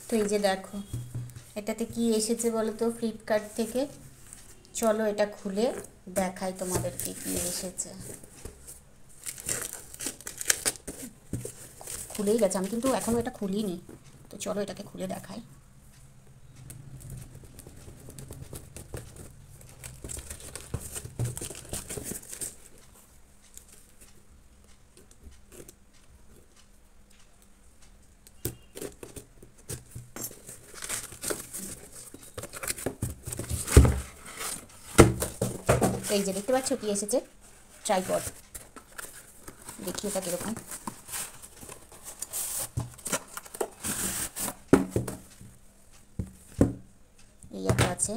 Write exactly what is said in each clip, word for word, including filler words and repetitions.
তো এই যে দেখো এটাতে কি এসেছে বলো তো ফ্লিপকার্ট থেকে। চলো এটা খুলে দেখাই তোমাদেরকে কি এসেছে। খুলেই গেছে, আমি কিন্তু এখনো এটা খুলিনি। তো চলো এটাকে খুলে দেখাই। এই যে দেখতে পাচ্ছ কি এসেছে, ট্রাইপড। দেখি এটা কিরকম। এই একটা আছে,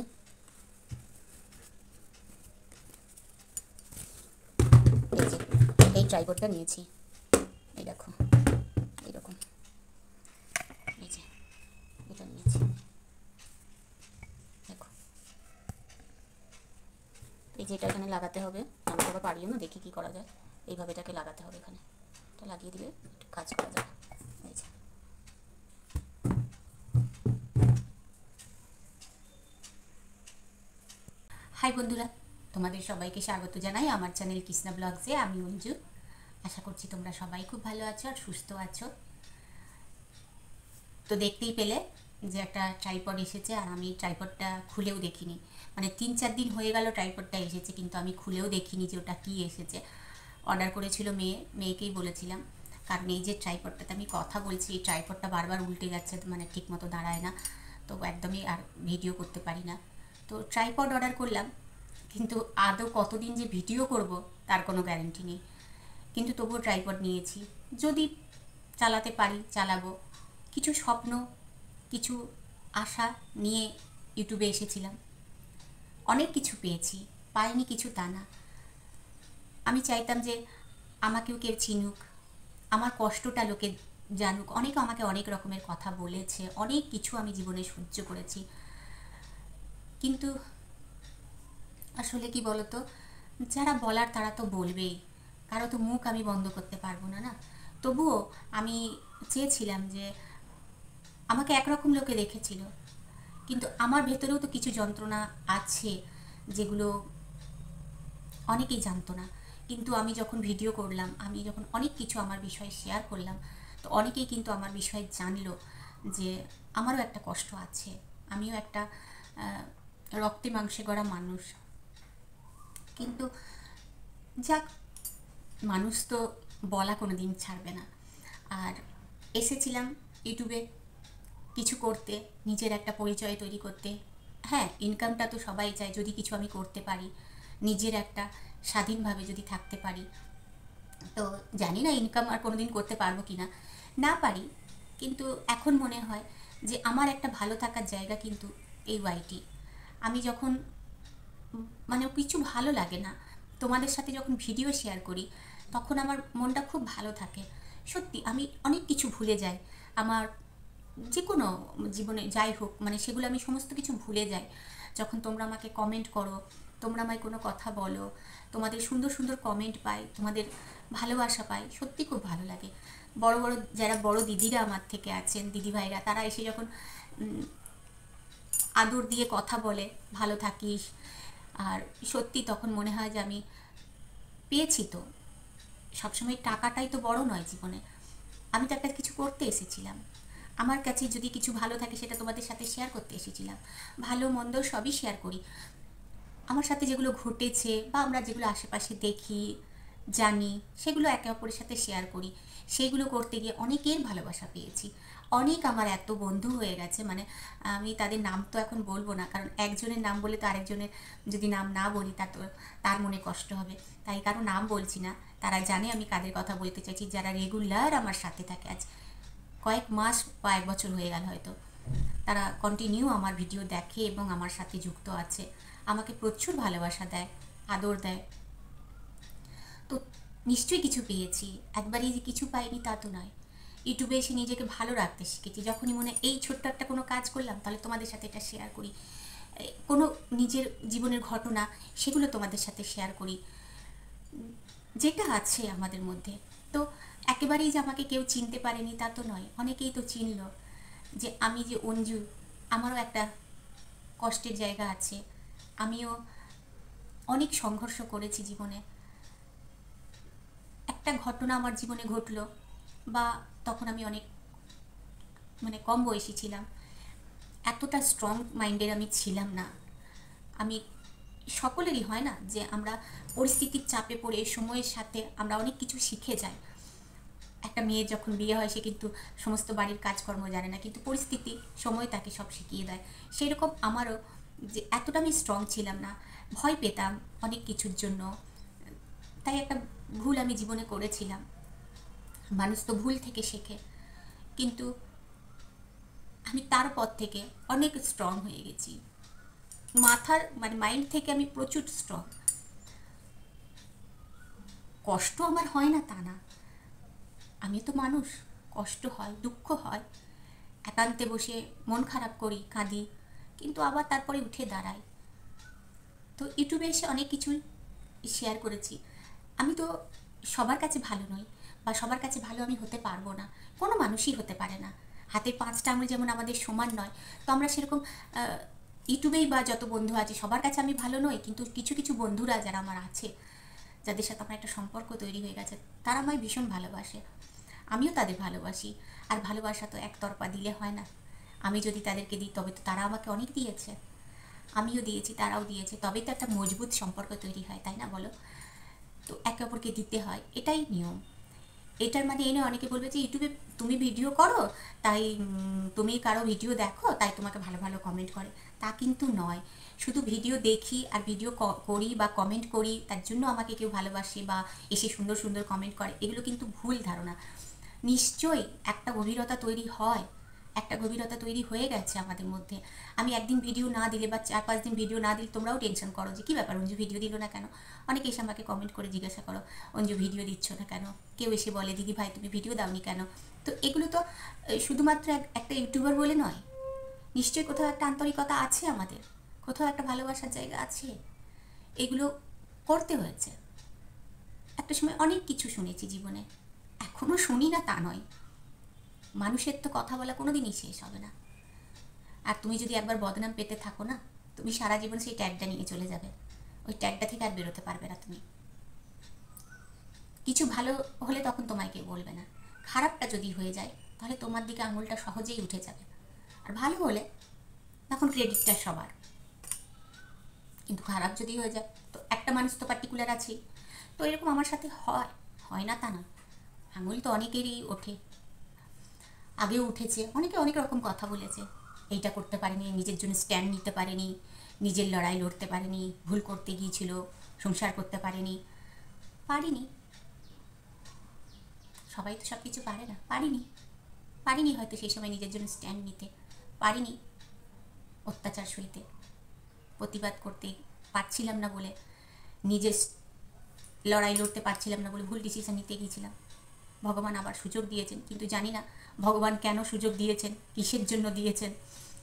এই যে এই ট্রাইপডটা নিয়েছি। এই দেখো এইরকম, এই যে এটা নিয়েছি দেখো। এই যে এটা এখানে লাগাতে হবে, আমি তো আবার পারিও না, দেখি কি করা যায়। এইভাবে এটাকে লাগাতে হবে, এখানে এটা লাগিয়ে দিলে কাজ করা যাবে। এই যে হাই বন্ধুরা, তোমাদের সবাইকে স্বাগত জানাই আমার চ্যানেল কৃষ্ণা ব্লগসে। আমি অঞ্জু। আশা করছি তোমরা সবাই খুব ভালো আছো আর সুস্থ আছো। তো দেখতেই পেলে যে একটা ট্রাইপড এসেছে, আর আমি ট্রাইপডটা খুলেও দেখিনি। মানে তিন চার দিন হয়ে গেল ট্রাইপডটা এসেছে, কিন্তু আমি খুলেও দেখিনি যে ওটা কী এসেছে। অর্ডার করেছিল মেয়ে, মেয়েকেই বলেছিলাম। কারণ এই যে ট্রাইপডটাতে আমি কথা বলছি, এই ট্রাইপডটা বারবার উল্টে যাচ্ছে, মানে ঠিক মতো দাঁড়ায় না, তো একদমই আর ভিডিও করতে পারি না। তো ট্রাইপড অর্ডার করলাম, কিন্তু আদৌ কতদিন যে ভিডিও করব তার কোনো গ্যারেন্টি নেই। কিন্তু তবুও ট্রাইপড নিয়েছি, যদি চালাতে পারি চালাবো। কিছু স্বপ্ন, কিছু আশা নিয়ে ইউটিউবে এসেছিলাম। অনেক কিছু পেয়েছি, পাইনি কিছু তা না। আমি চাইতাম যে আমাকেও কেউ চিনুক, আমার কষ্টটা লোকে জানুক। অনেকে আমাকে অনেক রকমের কথা বলেছে, অনেক কিছু আমি জীবনে সহ্য করেছি। কিন্তু আসলে কি বলতো, যারা বলার তারা তো বলবেই, কারো তো মুখ আমি বন্ধ করতে পারবো না না। তবুও আমি চেয়েছিলাম যে আমাকে একরকম লোকে দেখেছিল, কিন্তু আমার ভেতরেও তো কিছু যন্ত্রণা আছে যেগুলো অনেকেই জানতো না। কিন্তু আমি যখন ভিডিও করলাম, আমি যখন অনেক কিছু আমার বিষয়ে শেয়ার করলাম, তো অনেকেই কিন্তু আমার বিষয়ে জানলো যে আমারও একটা কষ্ট আছে, আমিও একটা রক্তে মাংসে গড়া মানুষ। কিন্তু যাক, মানুষ তো বলা কোনো দিন ছাড়বে না। আর এসেছিলাম ইউটিউবে কিছু করতে, নিজের একটা পরিচয় তৈরি করতে। হ্যাঁ, ইনকামটা তো সবাই চায়, যদি কিছু আমি করতে পারি, নিজের একটা স্বাধীনভাবে যদি থাকতে পারি। তো জানি না ইনকাম আর কোনো দিন করতে পারবো কি না, না পারি। কিন্তু এখন মনে হয় যে আমার একটা ভালো থাকার জায়গা কিন্তু এই ওয়াইটি। আমি যখন মানে কিছু ভালো লাগে না, তোমাদের সাথে যখন ভিডিও শেয়ার করি, তখন আমার মনটা খুব ভালো থাকে। সত্যি আমি অনেক কিছু ভুলে যাই, আমার যে কোনো জীবনে যাই হোক, মানে সেগুলো আমি সমস্ত কিছু ভুলে যাই যখন তোমরা আমাকে কমেন্ট করো, তোমরা আমায় কোনো কথা বলো, তোমাদের সুন্দর সুন্দর কমেন্ট পাই, তোমাদের ভালোবাসা পাই, সত্যি খুব ভালো লাগে। বড় বড় যারা বড় দিদিরা আমার থেকে আছেন, দিদিভাইরা, তারা এসে যখন আদর দিয়ে কথা বলে ভালো থাকিস, আর সত্যি তখন মনে হয় যে আমি পেয়েছি। তো সবসময় টাকাটাই তো বড় নয় জীবনে, আমি তো একটা কিছু করতে এসেছিলাম। আমার কাছে যদি কিছু ভালো থাকে সেটা তোমাদের সাথে শেয়ার করতে এসেছিলাম। ভালো মন্দ সবই শেয়ার করি। আমার সাথে যেগুলো ঘটেছে বা আমরা যেগুলো আশেপাশে দেখি জানি, সেগুলো একে অপরের সাথে শেয়ার করি। সেগুলো করতে গিয়ে অনেকের ভালোবাসা পেয়েছি, অনেক আমার এত বন্ধু হয়ে গেছে, মানে আমি তাদের নাম তো এখন বলবো না, কারণ একজনের নাম বলে তো আরেকজনের যদি নাম না বলি তা তো তার মনে কষ্ট হবে। তাই কারো নাম বলছি না, তারা জানে আমি কাদের কথা বলতে চাইছি, যারা রেগুলার আমার সাথে থাকে। আজ কয়েক মাস বা এক বছর হয়ে গেল হয়তো, তারা কন্টিনিউ আমার ভিডিও দেখে এবং আমার সাথে যুক্ত আছে, আমাকে প্রচুর ভালোবাসা দেয়, আদর দেয়। তো নিশ্চয়ই কিছু পেয়েছি, একবারই যে কিছু পাইনি তা তো নয়। ইউটিউবে এসে নিজেকে ভালো রাখতে শিখেছি। যখনই মনে এই ছোট্ট একটা কোনো কাজ করলাম, তাহলে তোমাদের সাথে এটা শেয়ার করি। কোনো নিজের জীবনের ঘটনা, সেগুলো তোমাদের সাথে শেয়ার করি, যেটা আছে আমাদের মধ্যে। তো একেবারেই যে আমাকে কেউ চিনতে পারেনি তা তো নয়, অনেকেই তো চিনল। যে আমি যে অঞ্জু, আমারও একটা কষ্টের জায়গা আছে, আমিও অনেক সংঘর্ষ করেছি জীবনে। একটা ঘটনা আমার জীবনে ঘটলো, বা তখন আমি অনেক মানে কম বয়সী ছিলাম, এতটা স্ট্রং মাইন্ডের আমি ছিলাম না। আমি সকলেরই হয় না যে আমরা পরিস্থিতির চাপে পড়ে সময়ের সাথে আমরা অনেক কিছু শিখে যাই। একটা মেয়ের যখন বিয়ে হয় সে কিন্তু সমস্ত বাড়ির কাজকর্ম জানে না, কিন্তু পরিস্থিতি সময় তাকে সব শিখিয়ে দেয়। সেই রকম আমারও যে এতটা আমি স্ট্রং ছিলাম না, ভয় পেতাম অনেক কিছুর জন্য। তাই একটা ভুল আমি জীবনে করেছিলাম। মানুষ তো ভুল থেকে শেখে, কিন্তু আমি তারপর থেকে অনেক স্ট্রং হয়ে গেছি। মাথার মানে মাইন্ড থেকে আমি প্রচুর স্ট্রং। কষ্ট আমার হয় না তা না, আমি তো মানুষ, কষ্ট হয়, দুঃখ হয়, একান্তে বসে মন খারাপ করি, কাঁদি, কিন্তু আবার তারপরে উঠে দাঁড়াই। তো ইউটিউবে এসে অনেক কিছুই শেয়ার করেছি। আমি তো সবার কাছে ভালো নই, বা সবার কাছে ভালো আমি হতে পারবো না, কোনো মানুষই হতে পারে না। হাতের পাঁচটা আঙুল যেমন আমাদের সমান নয়, তো আমরা সেরকম ইউটিউবেই বা যত বন্ধু আছে সবার কাছে আমি ভালো নই, কিন্তু কিছু কিছু বন্ধুরা যারা আমার আছে, যাদের সাথে আমার একটা সম্পর্ক তৈরি হয়ে গেছে, তারা আমায় ভীষণ ভালোবাসে, আমিও তাদের ভালোবাসি। আর ভালোবাসা তো একতরফা দিলে হয় না, আমি যদি তাদেরকে দিই তবে তো তারা আমাকে অনেক দিয়েছে, আমিও দিয়েছি, তারাও দিয়েছে, তবেই তো একটা মজবুত সম্পর্ক তৈরি হয়, তাই না বলো? তো একে অপরকে দিতে হয়, এটাই নিয়ম। এটার মানে এনে অনেকে বলবে যে ইউটিউবে তুমি ভিডিও করো তাই তুমি কারো ভিডিও দেখো তাই তোমাকে ভালো ভালো কমেন্ট করে, তা কিন্তু নয়। শুধু ভিডিও দেখি আর ভিডিও করি বা কমেন্ট করি তার জন্য আমাকে কেউ ভালোবাসে বা এসে সুন্দর সুন্দর কমেন্ট করে, এগুলো কিন্তু ভুল ধারণা। নিশ্চয়ই একটা গভীরতা তৈরি হয়, একটা গভীরতা তৈরি হয়ে গেছে আমাদের মধ্যে। আমি একদিন ভিডিও না দিলে বা চার পাঁচ দিন ভিডিও না দিলে তোমরাও টেনশন করো যে কী ব্যাপার, অঞ্জু ভিডিও দিল না কেন। অনেকে এসে আমাকে কমেন্ট করে জিজ্ঞাসা করো অঞ্জু ভিডিও দিচ্ছ না কেন, কেউ এসে বলে দিদি ভাই তুমি ভিডিও দাওনি কেন। তো এগুলো তো শুধুমাত্র একটা ইউটিউবার বলে নয়, নিশ্চয়ই কোথাও একটা আন্তরিকতা আছে আমাদের, কোথাও একটা ভালোবাসার জায়গা আছে, এগুলো করতে হয়েছে। একটা সময় অনেক কিছু শুনেছি জীবনে, এখনও শুনি না তা নয়, মানুষের তো কথা বলা কোনো দিনই শেষ হবে না। আর তুমি যদি একবার বদনাম পেতে থাকো না, তুমি সারা জীবন সেই ট্যাগটা নিয়ে চলে যাবে, ওই ট্যাগটা থেকে আর বেরোতে পারবে না তুমি। কিছু ভালো হলে তখন তোমায় কেউ বলবে না, খারাপটা যদি হয়ে যায় তাহলে তোমার দিকে আঙুলটা সহজেই উঠে যাবে, আর ভালো হলে তখন ক্রেডিটটা সবার। কিন্তু খারাপ যদি হয়ে যায় তো একটা মানুষ তো পার্টিকুলার আছেই। তো এরকম আমার সাথে হয়, হয় না তা না, আঙুল তো অনেকেরই ওঠে, আগেও উঠেছে, অনেকে অনেক রকম কথা বলেছে, এইটা করতে পারেনি, নিজের জন্য স্ট্যান্ড নিতে পারেনি, নিজের লড়াই লড়তে পারেনি, ভুল করতে গিয়েছিল, সংসার করতে পারেনি। পারিনি, সবাই তো সব কিছু পারে না, পারিনি পারিনি হয়তো সেই সময় নিজের জন্য স্ট্যান্ড নিতে পারিনি, অত্যাচার সইতে, প্রতিবাদ করতে পারছিলাম না বলে, নিজের লড়াই লড়তে পারছিলাম না বলে ভুল ডিসিশন নিতে গিয়েছিলাম। ভগবান আবার সুযোগ দিয়েছেন, কিন্তু জানি না ভগবান কেন সুযোগ দিয়েছেন, কিসের জন্য দিয়েছেন,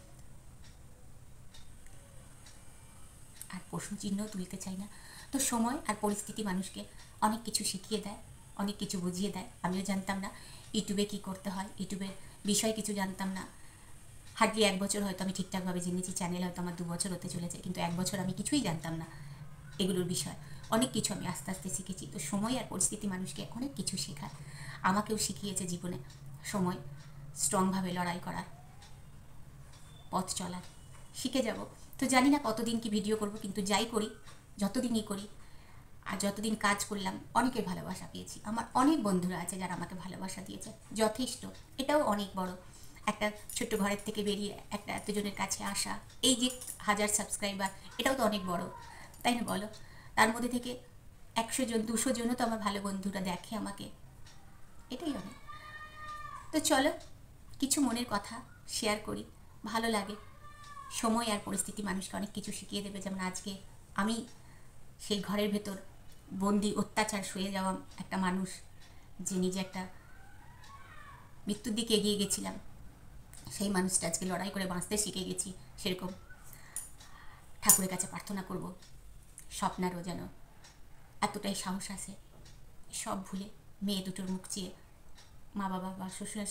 আর প্রশ্ন চিহ্ন তুলতে চাই না। তো সময় আর পরিস্থিতি মানুষকে অনেক কিছু শিখিয়ে দেয়, অনেক কিছু বুঝিয়ে দেয়। আমিও জানতাম না ইউটিউবে কী করতে হয়, ইউটিউবের বিষয় কিছু জানতাম না। হার্ডলি এক বছর হয়তো আমি ঠিকঠাকভাবে জেনেছি, চ্যানেল হয়তো আমার দু বছর হতে চলেছে, কিন্তু এক বছর আমি কিছুই জানতাম না এগুলোর বিষয়। অনেক কিছু আমি আস্তে আস্তে শিখেছি। তো সময় আর পরিস্থিতি মানুষকে অনেক কিছু শেখায়, আমাকেও শিখিয়েছে জীবনে সময় স্ট্রংভাবে লড়াই করার, পথ চলার, শিখে যাব। তো জানি না কতদিন কি ভিডিও করব, কিন্তু যাই করি, যতদিনই করি আর যতদিন কাজ করলাম অনেকের ভালোবাসা পেয়েছি। আমার অনেক বন্ধুরা আছে যারা আমাকে ভালোবাসা দিয়েছে, যথেষ্ট। এটাও অনেক বড়, একটা ছোট্ট ঘরের থেকে বেরিয়ে একটা এতজনের কাছে আসা, এই যে হাজার সাবস্ক্রাইবার, এটাও তো অনেক বড়, তাই না বলো? তার মধ্যে থেকে একশো জন দুশো জনও তো আমার ভালো বন্ধুরা দেখে আমাকে, এটাই অনেক। তো চলো কিছু মনের কথা শেয়ার করি, ভালো লাগে। সময় আর পরিস্থিতি মানুষকে অনেক কিছু শিখিয়ে দেবে। যেমন আজকে আমি সেই ঘরের ভেতর বন্দি, অত্যাচার সয়ে যাওয়া একটা মানুষ, যে নিজে একটা মৃত্যুর দিকে এগিয়ে গেছিলাম, সেই মানুষটা আজকে লড়াই করে বাঁচতে শিখে গেছি। সেরকম ঠাকুরের কাছে প্রার্থনা করব স্বপ্নারও যেন এতটাই সাহস আসে সব ভুলে মেয়ে দুটোর মুখ চেয়ে, মা বাবা বা শ্বশুর শাশুড়ি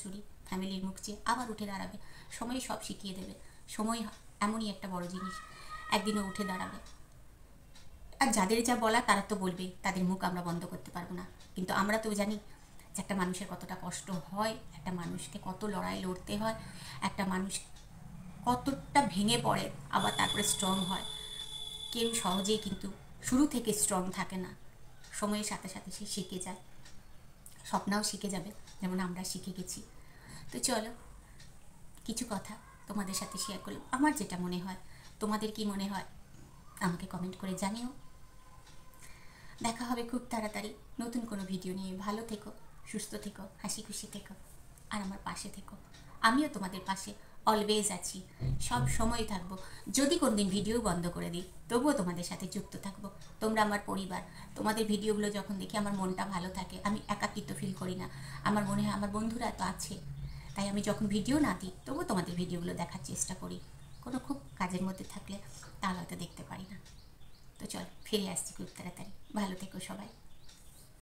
ফ্যামিলির মুখ চেয়ে আবার উঠে দাঁড়াবে। সময় সব শিখিয়ে দেবে। সময় এমনই একটা বড় জিনিস, একদিনও উঠে দাঁড়াবে। আর যাদের যা বলা তারা তো বলবেই, তাদের মুখ আমরা বন্ধ করতে পারবো না। কিন্তু আমরা তো জানি যে একটা মানুষের কতটা কষ্ট হয়, একটা মানুষকে কত লড়াই লড়তে হয়, একটা মানুষ কতটা ভেঙে পড়ে আবার তারপরে স্ট্রং হয়। কেউ সহজেই কিন্তু শুরু থেকে স্ট্রং থাকে না, সময়ের সাথে সাথে সে শিখে যায়। স্বপ্নাও শিখে যাবে, যেমন আমরা শিখে গেছি। তো চলো, কিছু কথা তোমাদের সাথে শেয়ার করলাম, আমার যেটা মনে হয়। তোমাদের কি মনে হয় আমাকে কমেন্ট করে জানিও। দেখা হবে খুব তাড়াতাড়ি নতুন কোনো ভিডিও নিয়ে। ভালো থেকো, সুস্থ থেকো, হাসি খুশি থেকো, আর আমার পাশে থেকো। আমিও তোমাদের পাশে অলওয়েজ আছি, সব সময় থাকবো। যদি কোনদিন ভিডিও বন্ধ করে দিই তবুও তোমাদের সাথে যুক্ত থাকবো। তোমরা আমার পরিবার। তোমাদের ভিডিওগুলো যখন দেখি আমার মনটা ভালো থাকে, আমি একাকিত্ব ফিল করি না। আমার মনে হয় আমার বন্ধুরা তো আছে, তাই আমি যখন ভিডিও না দিই তবুও তোমাদের ভিডিওগুলো দেখার চেষ্টা করি। কোনো খুব কাজের মধ্যে থাকলে তাহলে হয়তো দেখতে পারি না। তো চল, ফিরে আসছি খুব তাড়াতাড়ি। ভালো থেকো সবাই।